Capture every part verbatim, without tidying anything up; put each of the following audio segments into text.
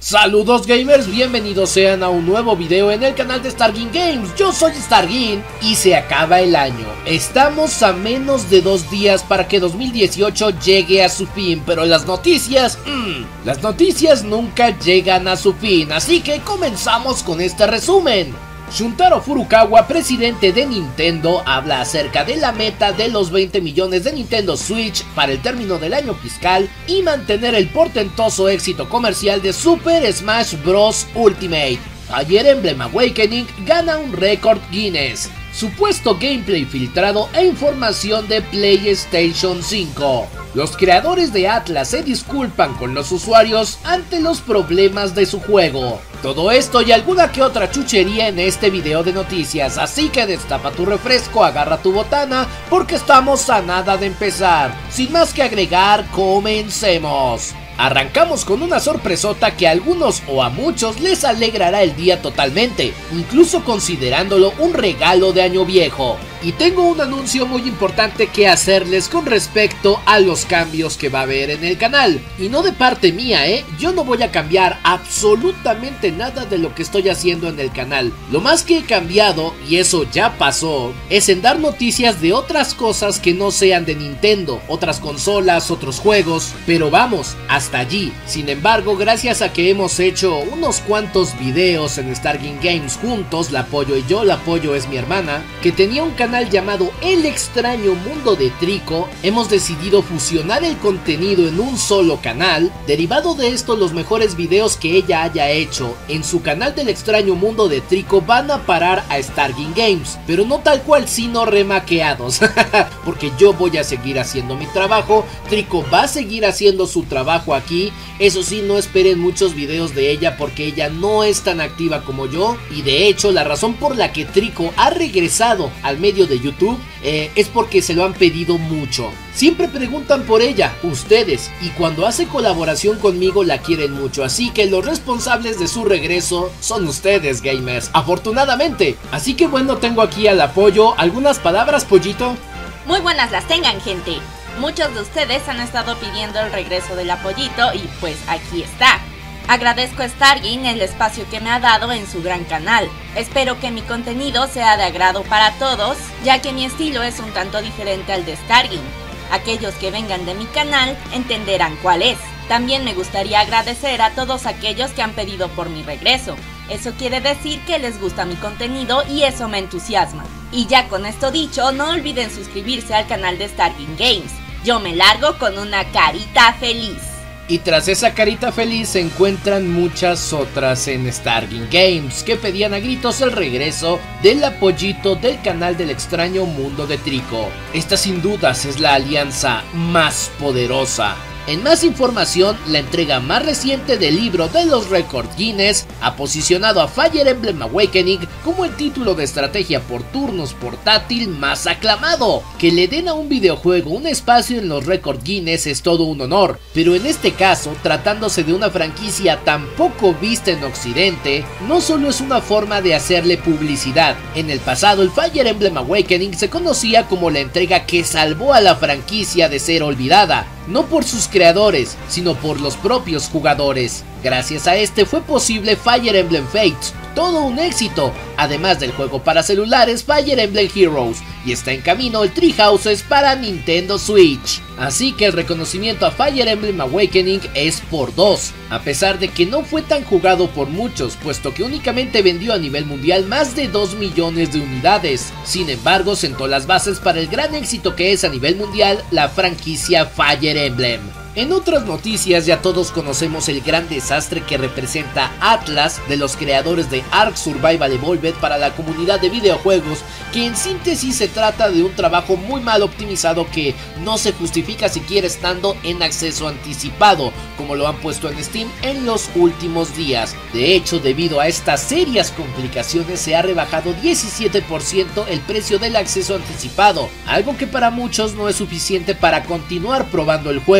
Saludos gamers, bienvenidos sean a un nuevo video en el canal de Stargin Games. Yo soy Stargin y se acaba el año. Estamos a menos de dos días para que dos mil dieciocho llegue a su fin, pero las noticias, mmm, las noticias nunca llegan a su fin, así que comenzamos con este resumen. Shuntaro Furukawa, presidente de Nintendo, habla acerca de la meta de los veinte millones de Nintendo Switch para el término del año fiscal y mantener el portentoso éxito comercial de Super Smash Bros. Ultimate. Fire Emblem Awakening gana un récord Guinness. Supuesto gameplay filtrado e información de PlayStation cinco. Los creadores de Atlus se disculpan con los usuarios ante los problemas de su juego. Todo esto y alguna que otra chuchería en este video de noticias, así que destapa tu refresco, agarra tu botana, porque estamos a nada de empezar. Sin más que agregar, comencemos. Arrancamos con una sorpresota que a algunos o a muchos les alegrará el día totalmente, incluso considerándolo un regalo de año viejo. Y tengo un anuncio muy importante que hacerles con respecto a los cambios que va a haber en el canal. Y no de parte mía, eh, yo no voy a cambiar absolutamente nada de lo que estoy haciendo en el canal. Lo más que he cambiado, y eso ya pasó, es en dar noticias de otras cosas que no sean de Nintendo, otras consolas, otros juegos, pero vamos, hasta allí. Sin embargo, gracias a que hemos hecho unos cuantos videos en Stargin Games juntos, la Pollo y yo, la Pollo es mi hermana, que tenía un canal llamado El Extraño Mundo de Trico, hemos decidido fusionar el contenido en un solo canal. Derivado de esto, los mejores videos que ella haya hecho en su canal del Extraño Mundo de Trico van a parar a Stargin Games, pero no tal cual, sino remaqueados, porque yo voy a seguir haciendo mi trabajo, Trico va a seguir haciendo su trabajo aquí. Eso sí, no esperen muchos videos de ella porque ella no es tan activa como yo, y de hecho la razón por la que Trico ha regresado al medio de YouTube eh, es porque se lo han pedido mucho. Siempre preguntan por ella, ustedes, y cuando hace colaboración conmigo la quieren mucho, así que los responsables de su regreso son ustedes, gamers, afortunadamente. Así que bueno, tengo aquí al apoyo. ¿Algunas palabras, Pollito? Muy buenas las tengan, gente. Muchos de ustedes han estado pidiendo el regreso del Apoyito y pues aquí está. Agradezco a Stargin el espacio que me ha dado en su gran canal. Espero que mi contenido sea de agrado para todos, ya que mi estilo es un tanto diferente al de Stargin. Aquellos que vengan de mi canal entenderán cuál es. También me gustaría agradecer a todos aquellos que han pedido por mi regreso. Eso quiere decir que les gusta mi contenido y eso me entusiasma. Y ya con esto dicho, no olviden suscribirse al canal de Stargin Games. Yo me largo con una carita feliz. Y tras esa carita feliz se encuentran muchas otras en Stargin Games que pedían a gritos el regreso del Apoyito del canal del Extraño Mundo de Trico. Esta sin dudas es la alianza más poderosa. En más información, la entrega más reciente del libro de los récords Guinness ha posicionado a Fire Emblem Awakening como el título de estrategia por turnos portátil más aclamado. Que le den a un videojuego un espacio en los récords Guinness es todo un honor, pero en este caso, tratándose de una franquicia tan poco vista en Occidente, no solo es una forma de hacerle publicidad. En el pasado, el Fire Emblem Awakening se conocía como la entrega que salvó a la franquicia de ser olvidada, no por sus creadores, sino por los propios jugadores. Gracias a este fue posible Fire Emblem Fates, todo un éxito, además del juego para celulares Fire Emblem Heroes, y está en camino el Three Houses para Nintendo Switch. Así que el reconocimiento a Fire Emblem Awakening es por dos, a pesar de que no fue tan jugado por muchos, puesto que únicamente vendió a nivel mundial más de dos millones de unidades. Sin embargo, sentó las bases para el gran éxito que es a nivel mundial la franquicia Fire Emblem. En otras noticias, ya todos conocemos el gran desastre que representa Atlus, de los creadores de Ark Survival Evolved para la comunidad de videojuegos, que en síntesis se trata de un trabajo muy mal optimizado que no se justifica siquiera estando en acceso anticipado, como lo han puesto en Steam en los últimos días. De hecho, debido a estas serias complicaciones se ha rebajado diecisiete por ciento el precio del acceso anticipado, algo que para muchos no es suficiente para continuar probando el juego.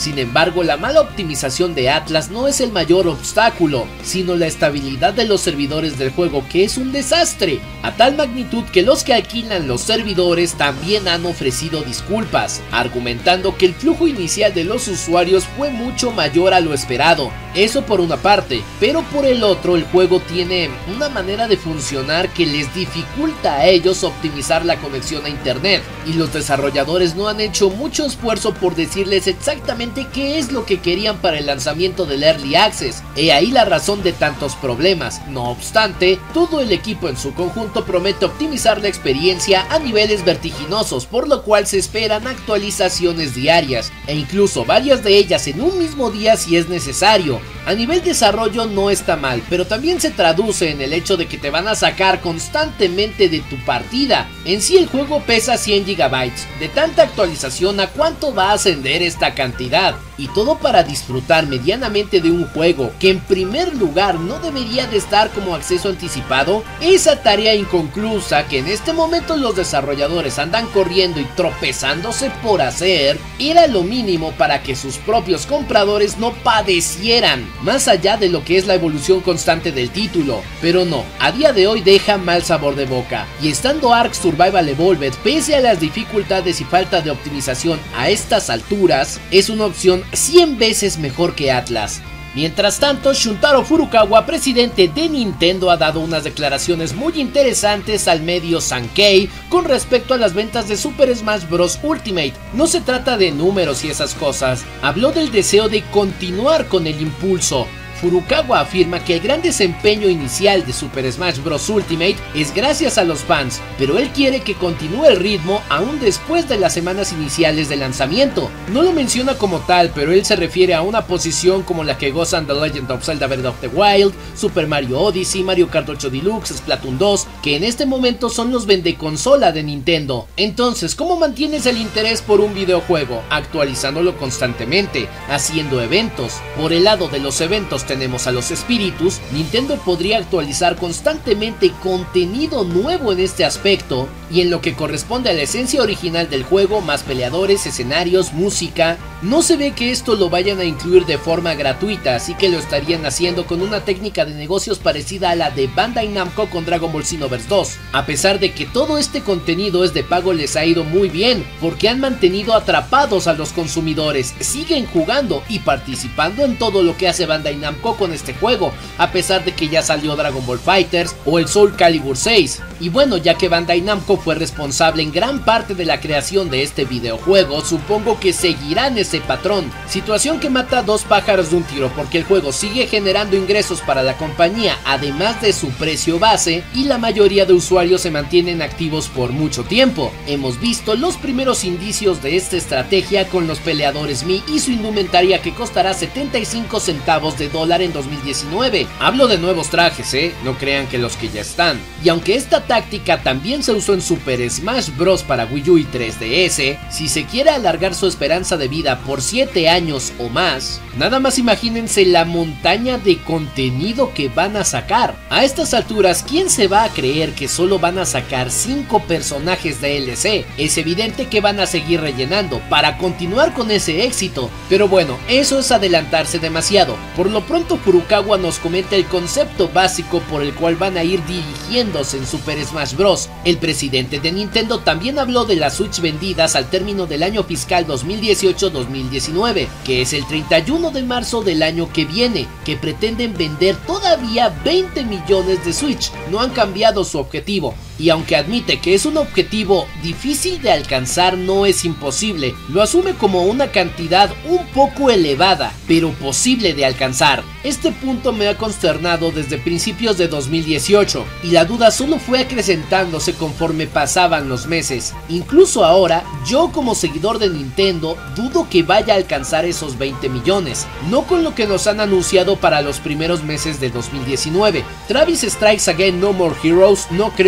Sin embargo, la mala optimización de Atlas no es el mayor obstáculo, sino la estabilidad de los servidores del juego, que es un desastre, a tal magnitud que los que alquilan los servidores también han ofrecido disculpas, argumentando que el flujo inicial de los usuarios fue mucho mayor a lo esperado. Eso por una parte, pero por el otro el juego tiene una manera de funcionar que les dificulta a ellos optimizar la conexión a internet, y los desarrolladores no han hecho mucho esfuerzo por decirles exactamente qué es lo que querían para el lanzamiento del Early Access. He ahí la razón de tantos problemas. No obstante, todo el equipo en su conjunto promete optimizar la experiencia a niveles vertiginosos, por lo cual se esperan actualizaciones diarias, e incluso varias de ellas en un mismo día si es necesario. A nivel desarrollo no está mal, pero también se traduce en el hecho de que te van a sacar constantemente de tu partida. En sí el juego pesa cien gigabytes, de tanta actualización ¿a cuánto va a ascender esta cantidad? Y todo para disfrutar medianamente de un juego que en primer lugar no debería de estar como acceso anticipado. Esa tarea inconclusa que en este momento los desarrolladores andan corriendo y tropezándose por hacer, era lo mínimo para que sus propios compradores no padecieran, más allá de lo que es la evolución constante del título. Pero no, a día de hoy deja mal sabor de boca, y estando Ark Survival Evolved, pese a las dificultades y falta de optimización a estas alturas, es una opción cien veces mejor que Atlas. Mientras tanto, Shuntaro Furukawa, presidente de Nintendo, ha dado unas declaraciones muy interesantes al medio Sankei con respecto a las ventas de Super Smash Bros. Ultimate. No se trata de números y esas cosas, habló del deseo de continuar con el impulso. Furukawa afirma que el gran desempeño inicial de Super Smash Bros. Ultimate es gracias a los fans, pero él quiere que continúe el ritmo aún después de las semanas iniciales de lanzamiento. No lo menciona como tal, pero él se refiere a una posición como la que gozan The Legend of Zelda Breath of the Wild, Super Mario Odyssey, Mario Kart ocho Deluxe, Splatoon dos, que en este momento son los vendeconsola de Nintendo. Entonces, ¿cómo mantienes el interés por un videojuego? Actualizándolo constantemente, haciendo eventos. Por el lado de los eventos tenemos a los espíritus. Nintendo podría actualizar constantemente contenido nuevo en este aspecto, y en lo que corresponde a la esencia original del juego, más peleadores, escenarios, música. No se ve que esto lo vayan a incluir de forma gratuita, así que lo estarían haciendo con una técnica de negocios parecida a la de Bandai Namco con Dragon Ball Xenoverse dos. A pesar de que todo este contenido es de pago, les ha ido muy bien, porque han mantenido atrapados a los consumidores, siguen jugando y participando en todo lo que hace Bandai Namco con este juego, a pesar de que ya salió Dragon Ball FighterZ o el Soul Calibur seis. Y bueno, ya que Bandai Namco fue responsable en gran parte de la creación de este videojuego, supongo que seguirán ese patrón, situación que mata dos pájaros de un tiro, porque el juego sigue generando ingresos para la compañía además de su precio base, y la mayoría de usuarios se mantienen activos por mucho tiempo. Hemos visto los primeros indicios de esta estrategia con los peleadores Mii y su indumentaria, que costará setenta y cinco centavos de dólar en dos mil diecinueve. Hablo de nuevos trajes, eh, no crean que los que ya están. Y aunque esta táctica también se usó en Super Smash Bros. Para Wii U y tres D S, si se quiere alargar su esperanza de vida por siete años o más, nada más imagínense la montaña de contenido que van a sacar. A estas alturas, ¿quién se va a creer que solo van a sacar cinco personajes de D L C? Es evidente que van a seguir rellenando para continuar con ese éxito, pero bueno, eso es adelantarse demasiado. Por lo pronto, Furukawa nos comenta el concepto básico por el cual van a ir dirigiéndose en Super Smash Bros. El presidente de Nintendo también habló de las Switch vendidas al término del año fiscal dos mil dieciocho dos mil diecinueve, que es el treinta y uno de marzo del año que viene, que pretenden vender todavía veinte millones de Switch. No han cambiado su objetivo, y aunque admite que es un objetivo difícil de alcanzar, no es imposible. Lo asume como una cantidad un poco elevada, pero posible de alcanzar. Este punto me ha consternado desde principios de dos mil dieciocho, y la duda solo fue acrecentándose conforme pasaban los meses. Incluso ahora, yo como seguidor de Nintendo, dudo que vaya a alcanzar esos veinte millones, no con lo que nos han anunciado para los primeros meses de dos mil diecinueve. Travis Strikes Again No More Heroes no creo que genere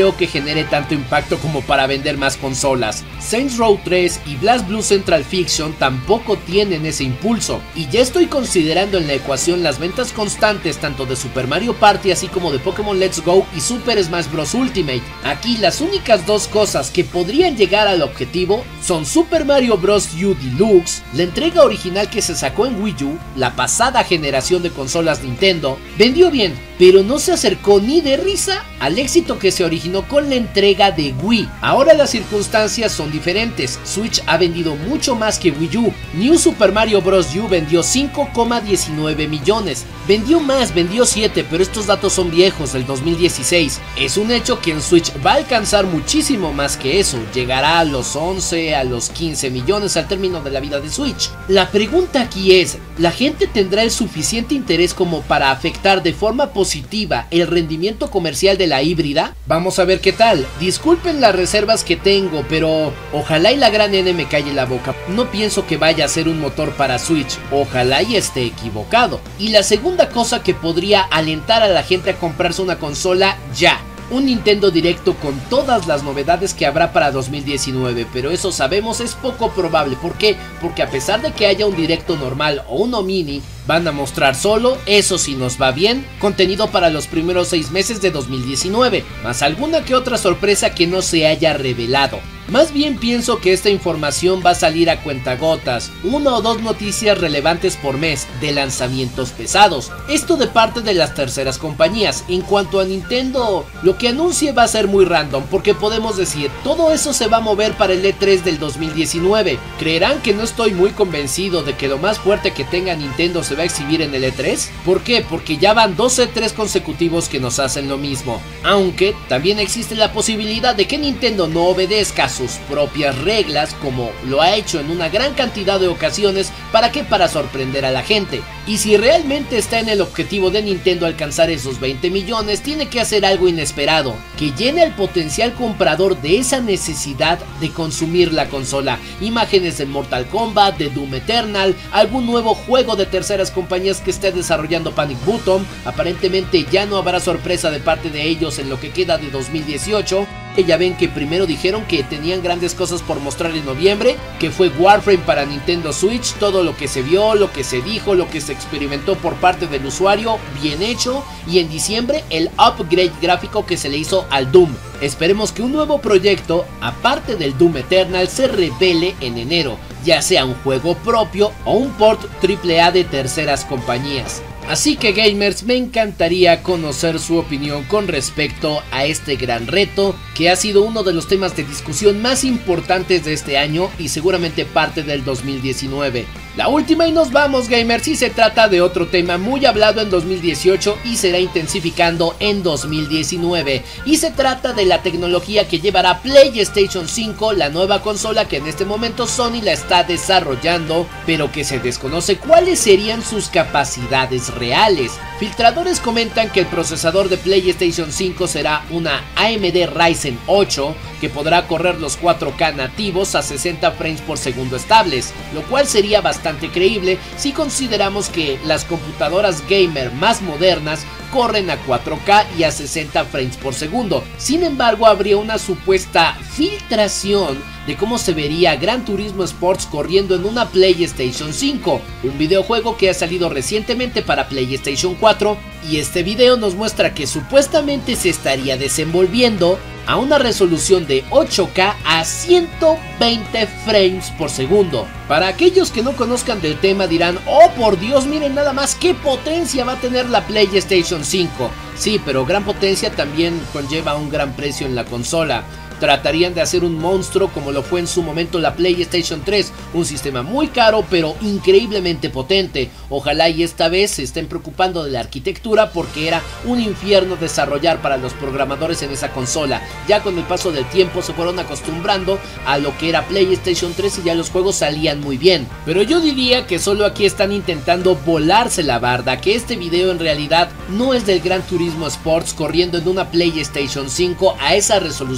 genere tanto impacto como para vender más consolas. Saints Row tres y BlazBlue Central Fiction tampoco tienen ese impulso, y ya estoy considerando en la ecuación las ventas constantes tanto de Super Mario Party así como de Pokémon Let's Go y Super Smash Bros. Ultimate. Aquí las únicas dos cosas que podrían llegar al objetivo son Super Mario Bros. U Deluxe, la entrega original que se sacó en Wii U, la pasada generación de consolas Nintendo, vendió bien, pero no se acercó ni de risa al éxito que se originó con la entrega de Wii. Ahora las circunstancias son diferentes, Switch ha vendido mucho más que Wii U. New Super Mario Bros. U vendió cinco coma diecinueve millones, vendió más, vendió siete, pero estos datos son viejos, del dos mil dieciséis. Es un hecho que en Switch va a alcanzar muchísimo más que eso, llegará a los once, a los quince millones al término de la vida de Switch. La pregunta aquí es, ¿la gente tendrá el suficiente interés como para afectar de forma positiva el rendimiento comercial de la híbrida? Vamos a ver qué tal. Disculpen las reservas que tengo, pero ojalá y la gran N me calle la boca. No pienso que vaya a ser un motor para Switch, ojalá y esté equivocado. Y la segunda cosa que podría alentar a la gente a comprarse una consola ya: un Nintendo Directo con todas las novedades que habrá para dos mil diecinueve, pero eso sabemos es poco probable. ¿Por qué? Porque a pesar de que haya un Directo normal o uno mini, van a mostrar solo, eso si nos va bien, contenido para los primeros seis meses de dos mil diecinueve, más alguna que otra sorpresa que no se haya revelado. Más bien pienso que esta información va a salir a cuentagotas, una o dos noticias relevantes por mes de lanzamientos pesados, esto de parte de las terceras compañías. En cuanto a Nintendo, lo que anuncie va a ser muy random, porque podemos decir, todo eso se va a mover para el E tres del dos mil diecinueve. ¿Creerán que no estoy muy convencido de que lo más fuerte que tenga Nintendo se va a exhibir en el E tres? ¿Por qué? Porque ya van dos E tres consecutivos que nos hacen lo mismo, aunque también existe la posibilidad de que Nintendo no obedezca sus propias reglas, como lo ha hecho en una gran cantidad de ocasiones. ¿Para qué? Para sorprender a la gente. Y si realmente está en el objetivo de Nintendo alcanzar esos veinte millones, tiene que hacer algo inesperado, que llene al potencial comprador de esa necesidad de consumir la consola. Imágenes de Mortal Kombat, de Doom Eternal, algún nuevo juego de terceras compañías que esté desarrollando Panic Button. Aparentemente ya no habrá sorpresa de parte de ellos en lo que queda de dos mil dieciocho. Ya ven que primero dijeron que tenían grandes cosas por mostrar en noviembre, que fue Warframe para Nintendo Switch, todo lo que se vio, lo que se dijo, lo que se experimentó por parte del usuario, bien hecho, y en diciembre el upgrade gráfico que se le hizo al Doom. Esperemos que un nuevo proyecto, aparte del Doom Eternal, se revele en enero, ya sea un juego propio o un port triple A de terceras compañías. Así que gamers, me encantaría conocer su opinión con respecto a este gran reto, que ha sido uno de los temas de discusión más importantes de este año y seguramente parte del dos mil diecinueve. La última y nos vamos, gamers, y se trata de otro tema muy hablado en dos mil dieciocho y será intensificando en dos mil diecinueve, y se trata de la tecnología que llevará PlayStation cinco, la nueva consola que en este momento Sony la está desarrollando, pero que se desconoce cuáles serían sus capacidades reales. Filtradores comentan que el procesador de PlayStation cinco será una A M D Ryzen ocho, que podrá correr los cuatro K nativos a sesenta frames por segundo estables, lo cual sería bastante creíble si consideramos que las computadoras gamer más modernas corren a cuatro K y a sesenta frames por segundo. Sin embargo, habría una supuesta filtración de cómo se vería Gran Turismo Sports corriendo en una PlayStation cinco, un videojuego que ha salido recientemente para PlayStation cuatro, y este video nos muestra que supuestamente se estaría desenvolviendo a una resolución de ocho K a ciento veinte frames por segundo. Para aquellos que no conozcan del tema dirán, oh por Dios, miren nada más qué potencia va a tener la PlayStation cinco. Sí, pero gran potencia también conlleva un gran precio en la consola. Tratarían de hacer un monstruo como lo fue en su momento la PlayStation tres, un sistema muy caro pero increíblemente potente. Ojalá y esta vez se estén preocupando de la arquitectura, porque era un infierno desarrollar para los programadores en esa consola. Ya con el paso del tiempo se fueron acostumbrando a lo que era PlayStation tres y ya los juegos salían muy bien. Pero yo diría que solo aquí están intentando volarse la barda, que este video en realidad no es del Gran Turismo Sports corriendo en una PlayStation cinco a esa resolución que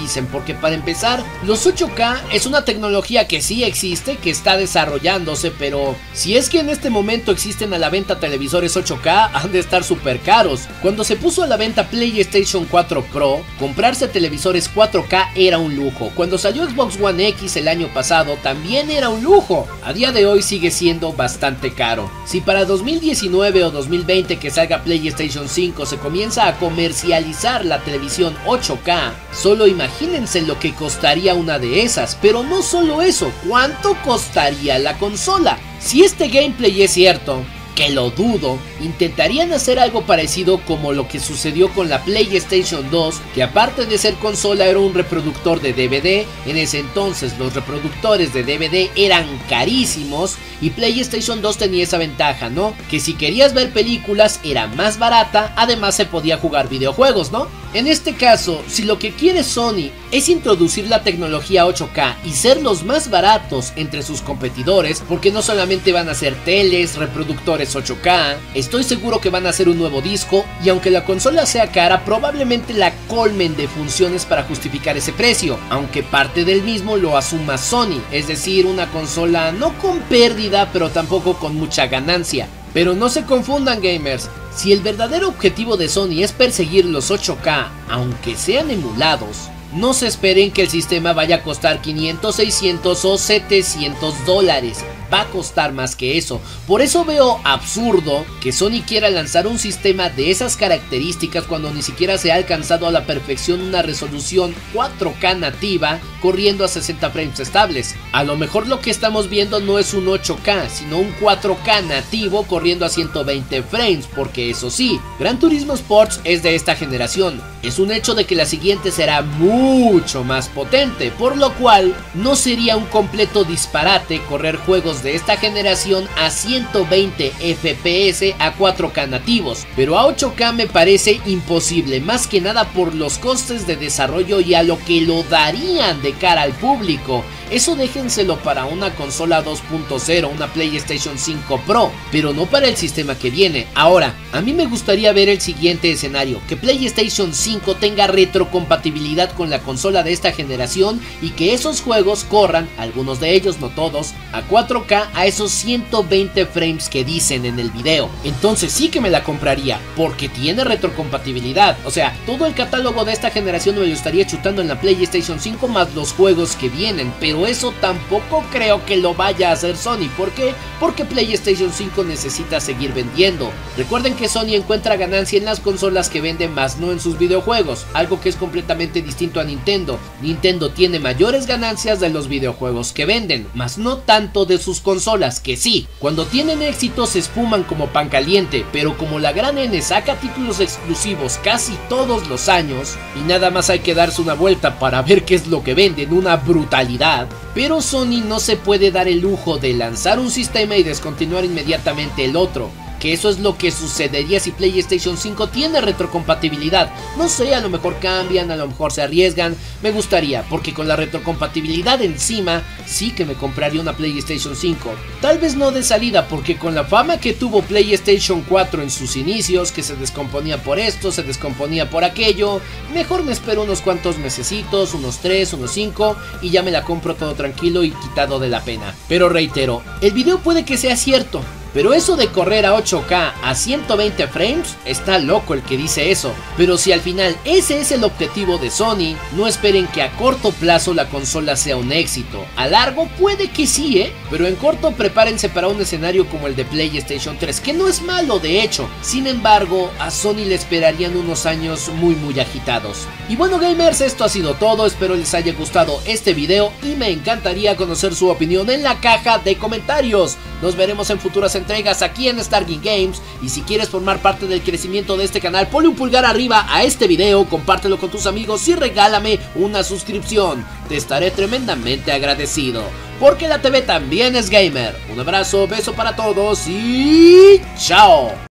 dicen, porque para empezar, los ocho K es una tecnología que sí existe, que está desarrollándose, pero si es que en este momento existen a la venta televisores ocho K, han de estar súper caros. Cuando se puso a la venta PlayStation cuatro Pro, comprarse televisores cuatro K era un lujo. Cuando salió Xbox One X el año pasado, también era un lujo. A día de hoy sigue siendo bastante caro. Si para dos mil diecinueve o dos mil veinte que salga PlayStation cinco se comienza a comercializar la televisión ocho K, solo imagínense lo que costaría una de esas. Pero no solo eso, ¿cuánto costaría la consola? Si este gameplay es cierto, que lo dudo, intentarían hacer algo parecido como lo que sucedió con la PlayStation dos, que aparte de ser consola era un reproductor de D V D. En ese entonces los reproductores de D V D eran carísimos y PlayStation dos tenía esa ventaja, ¿no? Que si querías ver películas era más barata, además se podía jugar videojuegos, ¿no? En este caso, si lo que quiere Sony es introducir la tecnología ocho K y ser los más baratos entre sus competidores, porque no solamente van a ser teles, reproductores ocho K, estoy seguro que van a hacer un nuevo disco, y aunque la consola sea cara, probablemente la colmen de funciones para justificar ese precio, aunque parte del mismo lo asuma Sony, es decir, una consola no con pérdida, pero tampoco con mucha ganancia. Pero no se confundan, gamers, si el verdadero objetivo de Sony es perseguir los ocho K, aunque sean emulados, no se esperen que el sistema vaya a costar quinientos, seiscientos o setecientos dólares. Va a costar más que eso. Por eso veo absurdo que Sony quiera lanzar un sistema de esas características cuando ni siquiera se ha alcanzado a la perfección una resolución cuatro K nativa corriendo a sesenta frames estables. A lo mejor lo que estamos viendo no es un ocho K, sino un cuatro K nativo corriendo a ciento veinte frames, porque eso sí, Gran Turismo Sports es de esta generación. Es un hecho de que la siguiente será mucho más potente, por lo cual no sería un completo disparate correr juegos de esta generación a ciento veinte F P S a cuatro K nativos, pero a ocho K me parece imposible, más que nada por los costes de desarrollo y a lo que lo darían de cara al público. Eso déjenselo para una consola dos punto cero, una PlayStation cinco Pro, pero no para el sistema que viene. Ahora, a mí me gustaría ver el siguiente escenario, que PlayStation cinco tenga retrocompatibilidad con la consola de esta generación y que esos juegos corran, algunos de ellos, no todos, a cuatro K a esos ciento veinte frames que dicen en el video. Entonces sí que me la compraría, porque tiene retrocompatibilidad. O sea, todo el catálogo de esta generación me lo estaría chutando en la PlayStation cinco más los juegos que vienen, pero eso tampoco creo que lo vaya a hacer Sony. ¿Por qué? Porque PlayStation cinco necesita seguir vendiendo. Recuerden que Sony encuentra ganancia en las consolas que venden más, no en sus videojuegos, algo que es completamente distinto a Nintendo. Nintendo tiene mayores ganancias de los videojuegos que venden, más no tanto de sus consolas, que sí, cuando tienen éxito se esfuman como pan caliente, pero como la gran N saca títulos exclusivos casi todos los años, y nada más hay que darse una vuelta para ver qué es lo que venden, una brutalidad. Pero Sony no se puede dar el lujo de lanzar un sistema y descontinuar inmediatamente el otro, que eso es lo que sucedería si PlayStation cinco tiene retrocompatibilidad. No sé, a lo mejor cambian, a lo mejor se arriesgan. Me gustaría, porque con la retrocompatibilidad encima, sí que me compraría una PlayStation cinco. Tal vez no de salida, porque con la fama que tuvo PlayStation cuatro en sus inicios, que se descomponía por esto, se descomponía por aquello, mejor me espero unos cuantos mesecitos, unos tres, unos cinco, y ya me la compro todo tranquilo y quitado de la pena. Pero reitero, el video puede que sea cierto, pero eso de correr a ocho K a ciento veinte frames, está loco el que dice eso. Pero si al final ese es el objetivo de Sony, no esperen que a corto plazo la consola sea un éxito. A largo puede que sí, ¿eh? Pero en corto prepárense para un escenario como el de PlayStation tres, que no es malo de hecho. Sin embargo, a Sony le esperarían unos años muy muy agitados. Y bueno, gamers, esto ha sido todo. Espero les haya gustado este video y me encantaría conocer su opinión en la caja de comentarios. Nos veremos en futuras entregas aquí en Stargin Games, y si quieres formar parte del crecimiento de este canal, ponle un pulgar arriba a este video, compártelo con tus amigos y regálame una suscripción. Te estaré tremendamente agradecido, porque la T V también es gamer. Un abrazo, beso para todos y chao.